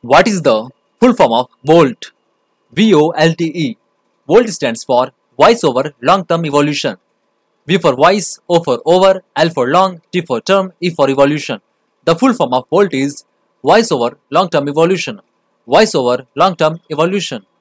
What is the full form of VOLTE? VOLTE. VOLTE stands for Voice over Long Term Evolution. V for voice, O for over, L for long, T for term, E for evolution. The full form of VOLTE is Voice over Long Term Evolution. Voice over Long Term Evolution.